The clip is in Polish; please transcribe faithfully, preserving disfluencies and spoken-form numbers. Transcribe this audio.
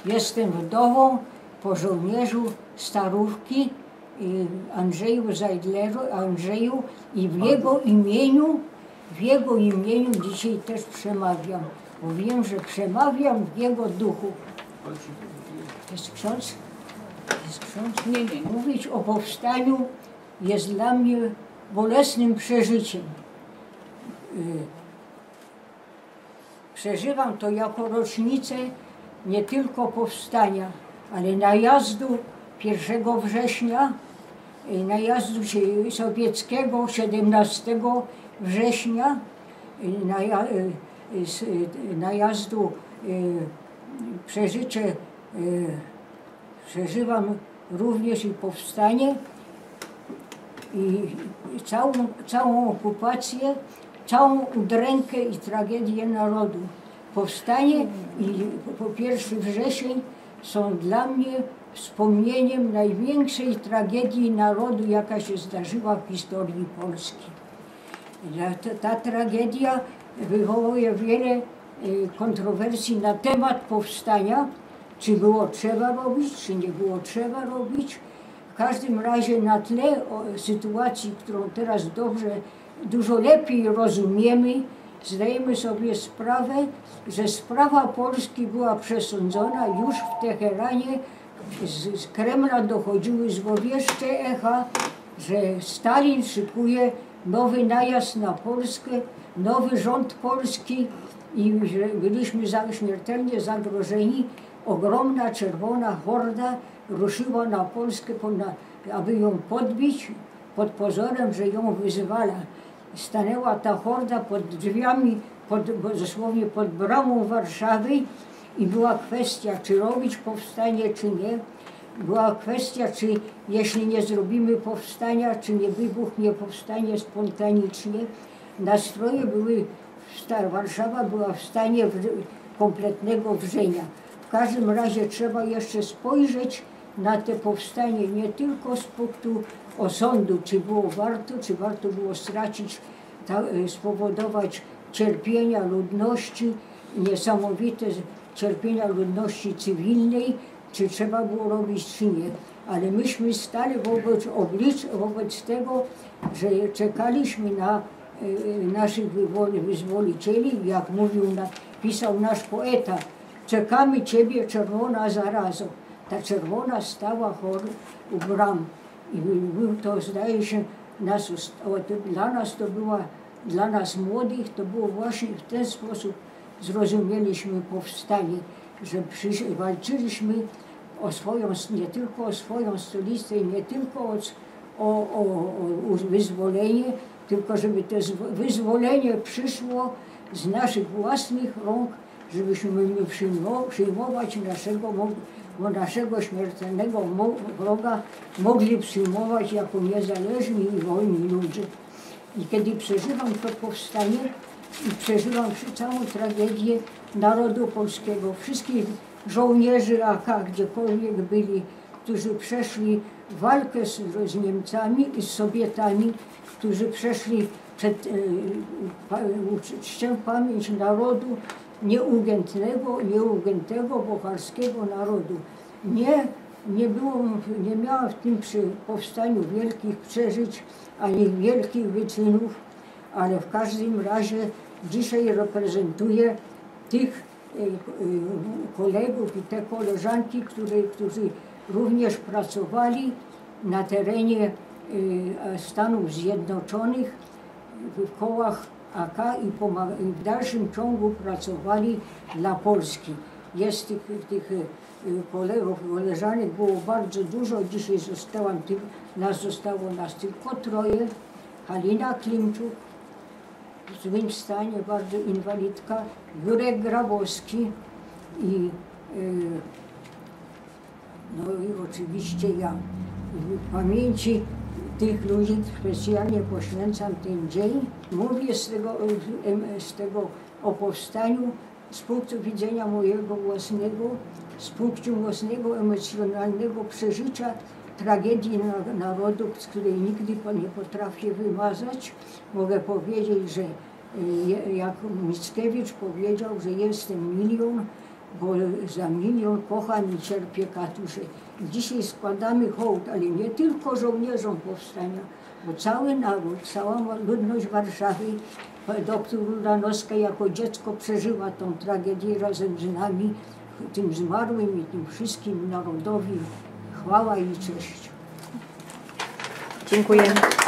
Jestem wdową po żołnierzu Starówki, Andrzeju Zajdleru, Andrzeju, i w jego imieniu, w jego imieniu dzisiaj też przemawiam, bo wiem, że przemawiam w jego duchu. Jest ksiądz? Jest ksiądz? Nie, nie. Mówić o powstaniu jest dla mnie bolesnym przeżyciem. Przeżywam to jako rocznicę nie tylko powstania, ale najazdu pierwszego września, najazdu sowieckiego siedemnastego września, najazdu, przeżycie, przeżywam również i powstanie i całą, całą okupację, całą udrękę i tragedię narodu. Powstanie i po pierwszy wrzesień są dla mnie wspomnieniem największej tragedii narodu, jaka się zdarzyła w historii Polski. Ta, ta tragedia wywołuje wiele kontrowersji na temat powstania, czy było trzeba robić, czy nie było trzeba robić. W każdym razie na tle sytuacji, którą teraz dobrze, dużo lepiej rozumiemy, zdajemy sobie sprawę, że sprawa Polski była przesądzona już w Teheranie. Z, z Kremla dochodziły złowieszcze echa, że Stalin szykuje nowy najazd na Polskę, nowy rząd polski i że byliśmy za, śmiertelnie zagrożeni. Ogromna czerwona horda ruszyła na Polskę, aby ją podbić, pod pozorem, że ją wyzwala. Stanęła ta horda pod drzwiami, pod, dosłownie pod bramą Warszawy i była kwestia, czy robić powstanie, czy nie. Była kwestia, czy jeśli nie zrobimy powstania, czy nie wybuchnie powstanie spontanicznie. Nastroje były, Warszawa była w stanie kompletnego wrzenia. W każdym razie trzeba jeszcze spojrzeć na te powstanie nie tylko z punktu osądu, czy było warto, czy warto było stracić, ta, spowodować cierpienia ludności, niesamowite cierpienia ludności cywilnej, czy trzeba było robić, czy nie. Ale myśmy stali wobec, oblicz, wobec tego, że czekaliśmy na y, naszych wyzwolicieli, jak mówił, pisał nasz poeta, czekamy Ciebie, czerwona zarazo. Ta czerwona stała chor u bram. I był to, zdaje się, nas, dla nas to była, dla nas młodych, to było właśnie w ten sposób zrozumieliśmy powstanie, że przysz, walczyliśmy o swoją, nie tylko o swoją stolicę, nie tylko o, o, o wyzwolenie, tylko żeby to wyzwolenie przyszło z naszych własnych rąk, żebyśmy przyjmować naszego, naszego śmiertelnego wroga mogli przyjmować jako niezależni i wolni ludzie. I kiedy przeżywam to powstanie i przeżywam całą tragedię narodu polskiego, wszystkich żołnierzy A K, gdziekolwiek byli, którzy przeszli walkę z, z Niemcami i z Sowietami, którzy przeszli przed, e, czczę pamięć narodu nieugiętego, nieugiętego, bocharskiego narodu. Nie, nie, było, nie miałam w tym przy powstaniu wielkich przeżyć, ani wielkich wyczynów, ale w każdym razie dzisiaj reprezentuję tych kolegów i te koleżanki, które, którzy również pracowali na terenie Stanów Zjednoczonych w kołach A K i w dalszym ciągu pracowali dla Polski. Jest tych, tych kolegów, koleżanek było bardzo dużo. Dzisiaj zostałam, nas zostało nas tylko troje. Halina Klimczuk, w złym stanie, bardzo inwalidka, Jurek Grabowski i, yy, no i oczywiście ja. W pamięci tych ludzi specjalnie poświęcam ten dzień. Mówię z tego, z tego o powstaniu z punktu widzenia mojego własnego, z punktu własnego emocjonalnego przeżycia tragedii narodu, z której nigdy nie potrafię wymazać. Mogę powiedzieć, że jak Mickiewicz powiedział, że jestem milion, bo za milion kochań i cierpię katusze. Dzisiaj składamy hołd, ale nie tylko żołnierzom powstania, bo cały naród, cała ludność Warszawy, doktor Rudanowska jako dziecko przeżyła tą tragedię razem z nami, tym zmarłym i tym wszystkim narodowi. Chwała i cześć. Dziękujemy.